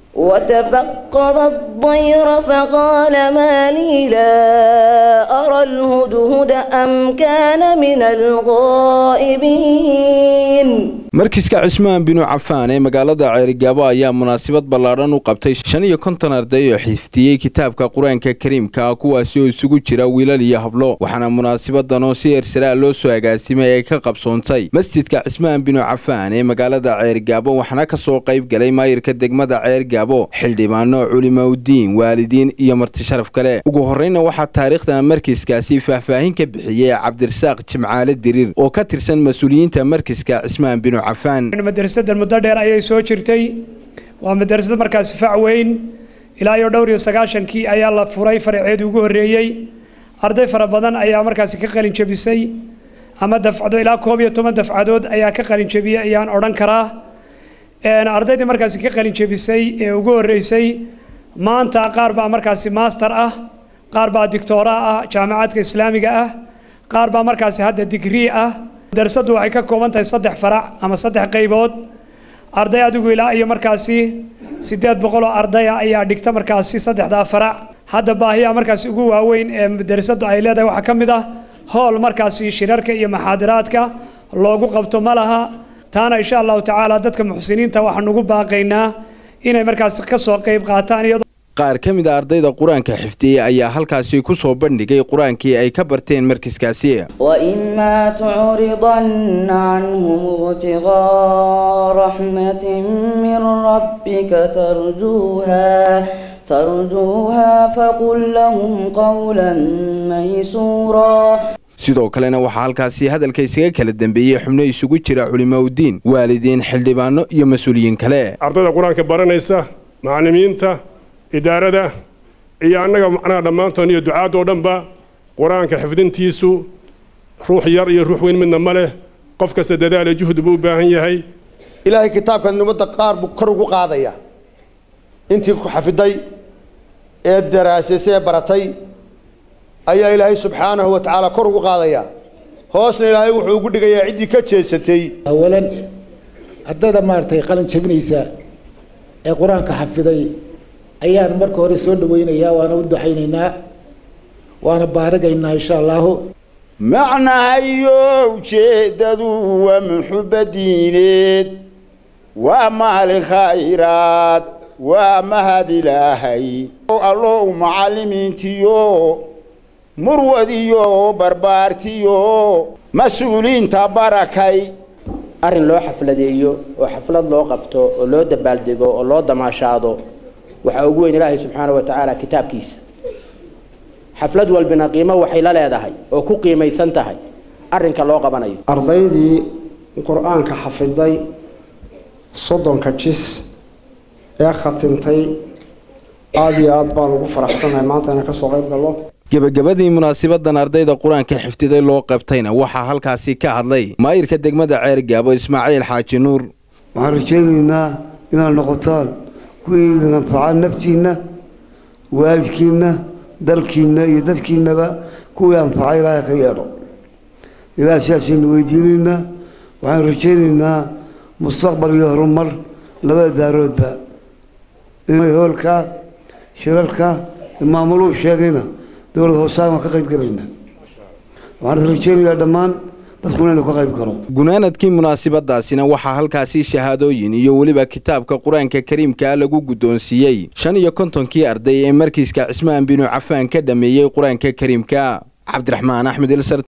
وتفقد الطير فقال ما لي لا أرى الهدهد أم كان من الغائبين. markiiska Cismaan bin Affan ee magaalada Ceerigaabo ayaa munaasabad ballaaran u qabtay 55 arday oo xifdiyay kitaabka Quraanka Kariimka kuwaas oo isugu jira wiilal iyo hablo waxaana munaasabadan oo si heersare loo soo agaasimay ay ka qabsoontay masjidka Cismaan bin Affan ee magaalada Ceerigaabo waxaana ka soo qayb galay maayirka degmada Ceerigaabo xildhibaano culimaawidiin waalidiin iyo marti sharaf kale ugu horreynna waxa taariikhda markiiskaasi faahfaahin ka bixiyay Cabdirasaaq Jimcaale Diriir oo ka tirsan mas'uuliyiinta markiiska Cismaan bin مدرسة المدرسة أي سوتشرتي ومدرسة مركز فعوين إلى يدوري سجاشن كي أي الله فراي فرعيد وجوه ريي أرضي فربضان أي مركز كقلين شبيسي أما دفعدو إلى كوبيا ثم دفعدود أي كقلين شبيه أيان أوران كراه أن أرضي مركز كقلين شبيسي وجوه ريسي ما أنت قارب مركز ماستر قارب دكتوراه جامعات إسلامية قارب مركز هذا ديجري درسته waxay ka kooban tahay 3 farac ama 3 qaybood arday adigu ilaa iyo markaasi 800 arday ayaa dhigta markaasi 3 farac hadda baahiya markaasi ugu waaweyn ee madrasadu ay leedahay waxa kamid ah hool markaasi shirarka iyo maxaadaraadka loogu qabto malaha taana insha Allah taala dadka muxsiniinta waxaan ugu baaqaynaa inay markaasi ka soo qayb qaataan qaar ka mid ah ardayda quraanka xifdiyay ayaa halkaasi ku soo bandhigay quraankii ay ka barteen markiiskaasi wa imma tu'ridanna anhum ibtighaa rahmatin min rabbika tarjuha faqul lahum qawlan maysura sidoo kalena waxa halkaasi hadalka isaga kala dambeeyay xubno isugu jira culimaawidiin waalidiin xildhibaano iyo mas'uuliyiin kale ardayda quraanka baranaysa macallimiinta إدارة إيا أنك أنا دمانتون يا دعاة ودنبا قرآنك حفظنتيسو روح يري روح وين من ماله قفك سددال جهد بو باهي هي إلهي كتابك النمط قارب كرغو قاضية أنت حفظي الدراسة سيبرتي أي إلهي سبحانه وتعالى كرغو قاضية هوسن إلهي وحقود يا عدي كتشيستي أولا هداد مارتي قلن شبنيسا قرآنك حفظي أيام مركو رسول وينيا وأنا ودحينينا وأنا بارجينا إن شاء الله معنى أيوه شددوا ومحب دينيت وما الخيرات وما هذه الهي الله معلمين تيو مروديو بربارتيو مسؤولين تباركي أرن لو حفلة وحفلة لو قبته ولو دبالدقو ولو دماشادو وحاوجوين الله سبحانه وتعالى كتاب كيس حفلة والبنا قيمة وحيلة لهذا وكو قيمة يسنتهي أرنك الله قبناي أرضي القرآن كحفظي صدق كجس يا ختمتي هذه أطبال وفرح سنة ما أنا كسوغيب الله gabagabadii munaasabadan ardayda quraanka xifdiday loo qabtayna waxa halkaasi ka hadlay maayirka degmada Ceerigaabo Ismaaciil Xaaji Nuur waxaan rajaynaynaa inaan noqotaan kuwiina fa'aan naftiina waalidkiina dalkiina iyo dadkiinaba kuwii aan fa'ay ilaahay ka yeelo ilaahay siyaasiin weydiinayna waxaan rajaynaynaa mustaqbal iyo horumar labada daaroodba inay hoolka shirarka maamuluhu sheegayna دولة هوسام كقيب قرينا وعند الرجال يا دمان dadkuna ka qayb galo gunaanadkii munaasabadaasina waxa halkaasi shahaadooyin iyo waliba kitaabka Quraanka Kariimka lagu gudoonsiiyay 55 arday ee markiiska Cismaan bin Affan ka dhameeyay Quraanka Kariimka Cabdiraxmaan Axmed